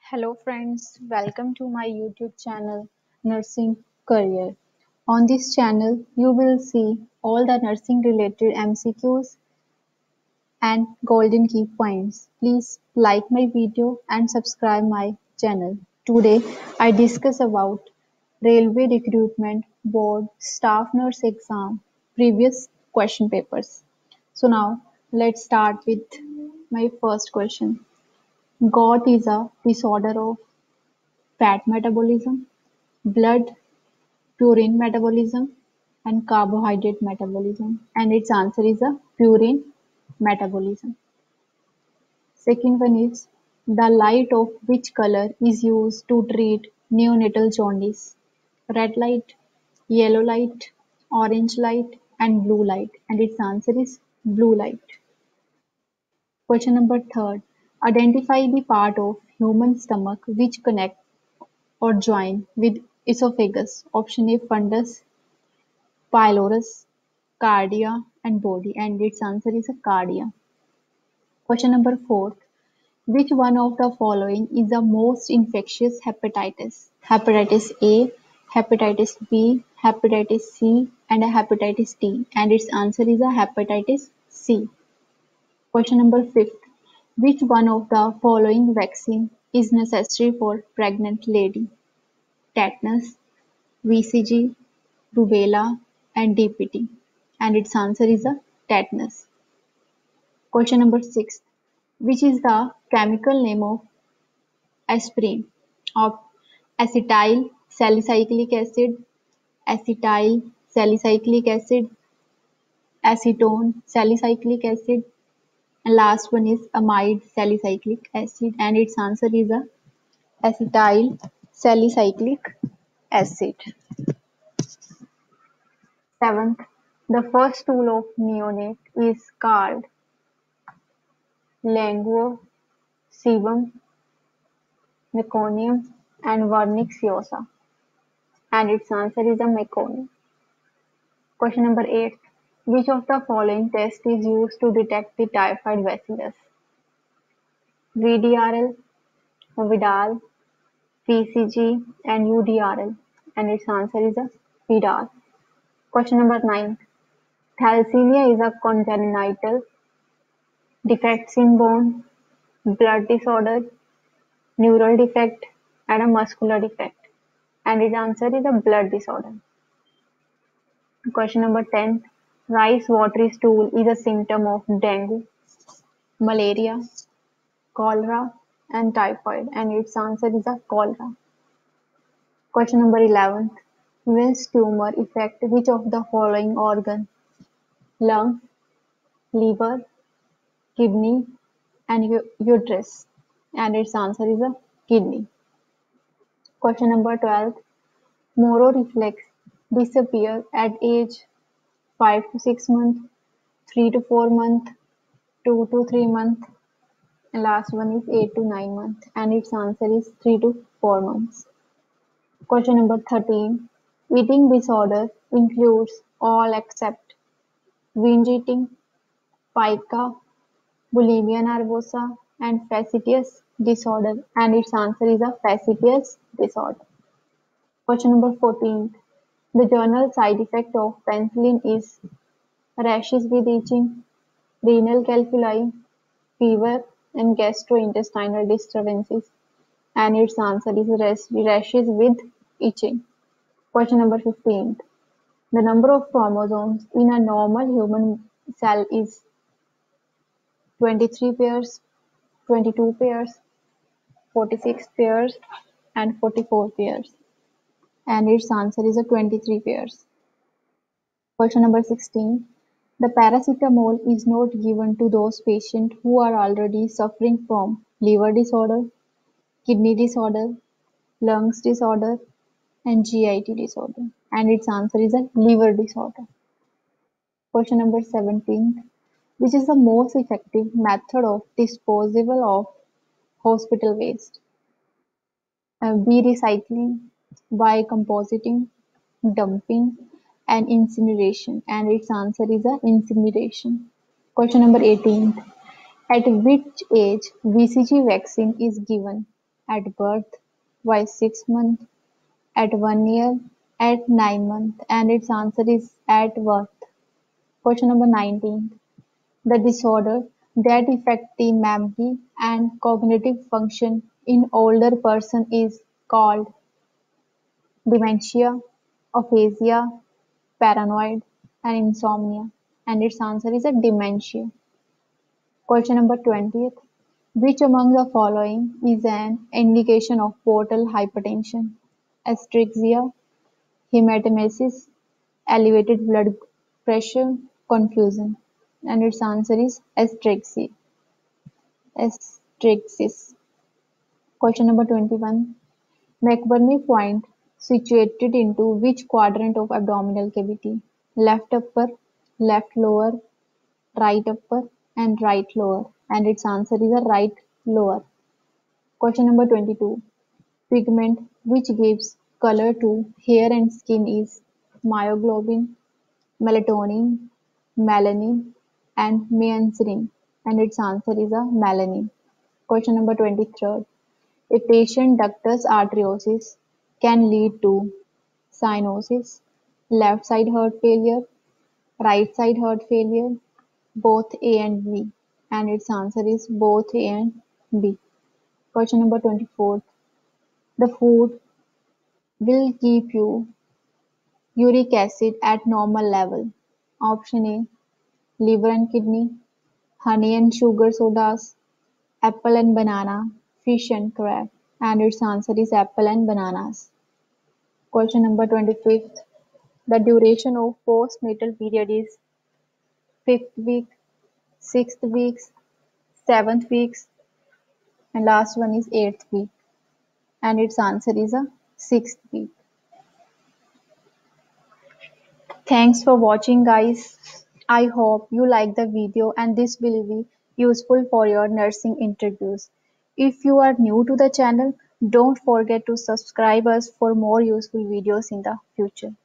Hello friends, welcome to my YouTube channel Nursing Career. On this channel, you will see all the nursing related MCQs and golden key points. Please like my video and subscribe my channel. Today, I discuss about Railway Recruitment Board Staff Nurse Exam previous question papers. So now, let's start with my first question. Gout is a disorder of fat metabolism, blood purine metabolism, and carbohydrate metabolism. And its answer is a purine metabolism. Second one is the light of which color is used to treat neonatal jaundice? Red light, yellow light, orange light, and blue light. And its answer is blue light. Question number third. Identify the part of human stomach which connect or join with esophagus. Option A fundus, pylorus, cardia and body, and its answer is a cardia. Question number 4. Which one of the following is the most infectious hepatitis? Hepatitis A, hepatitis B, hepatitis C, and a hepatitis D, and its answer is a hepatitis C. Question number 5. Which one of the following vaccine is necessary for pregnant lady? Tetanus, VCG, rubella, and DPT, and its answer is a tetanus. Question number 6. Which is the chemical name of aspirin? Of acetyl salicylic acid, acetyl salicylic acid, acetone salicylic acid, and last one is amide salicylic acid, and its answer is a acetyl salicylic acid. Seventh, the first stool of neonate is called linguo, sebum, meconium, and vernix-llosa, and its answer is a meconium. Question number 8. Which of the following tests is used to detect the typhoid bacillus? VDRL, Vidal, PCG, and UDRL, and its answer is a Vidal. Question number 9. Thalassemia is a congenital defects in bone, blood disorder, neural defect, and a muscular defect, and its answer is a blood disorder. Question number 10. Rice watery stool is a symptom of dengue, malaria, cholera, and typhoid, and its answer is a cholera. Question number 11. Wills tumor affect which of the following organ? Lung, liver, kidney, and uterus, and its answer is a kidney. Question number 12. Moro reflex disappear at age 5 to 6 months, 3 to 4 months, 2 to 3 months, and last one is 8 to 9 months, and its answer is 3 to 4 months. Question number 13. Eating disorder includes all except binge eating, pica, bulimia nervosa, and facetious disorder, and its answer is a facetious disorder. Question number 14. The general side effect of penicillin is rashes with itching, renal calculi, fever, and gastrointestinal disturbances, and its answer is rashes with itching. Question number 15. The number of chromosomes in a normal human cell is 23 pairs, 22 pairs, 46 pairs, and 44 pairs, and its answer is a 23 pairs. Question number 16. The paracetamol is not given to those patients who are already suffering from liver disorder, kidney disorder, lungs disorder, and GIT disorder, and its answer is a liver disorder. Question number 17. Which is the most effective method of disposal of hospital waste? B. Recycling, Y. Compositing, dumping, and incineration, and its answer is a incineration. Question number 18. At which age BCG vaccine is given? at birth, by 6 months, at 1 year, at 9 months, and its answer is at birth. Question number 19. The disorder that affect the memory and cognitive function in older person is called dementia, aphasia, paranoid, and insomnia. And its answer is a dementia. Question number 20th. Which among the following is an indication of portal hypertension? Astrexia, hematemesis, elevated blood pressure, confusion. And its answer is astrexia. Astraxis. Question number 21. McBurney point situated into which quadrant of abdominal cavity? Left upper, left lower, right upper, and right lower. And its answer is a right lower. Question number 22. Pigment which gives color to hair and skin is myoglobin, melatonin, melanin, and myosin. And its answer is a melanin. Question number 23. A patient ductus arteriosus can lead to cyanosis, left side heart failure, right side heart failure, both A and B, and its answer is both A and B. Question number 24. The food will keep you uric acid at normal level. Option A, liver and kidney, honey and sugar sodas, apple and banana, fish and crab, and its answer is apple and bananas. Question number 25th. The duration of postnatal period is fifth week, sixth week, seventh week, and last one is eighth week. And its answer is a sixth week. Thanks for watching guys. I hope you like the video and this will be useful for your nursing interviews. If you are new to the channel, don't forget to subscribe us for more useful videos in the future.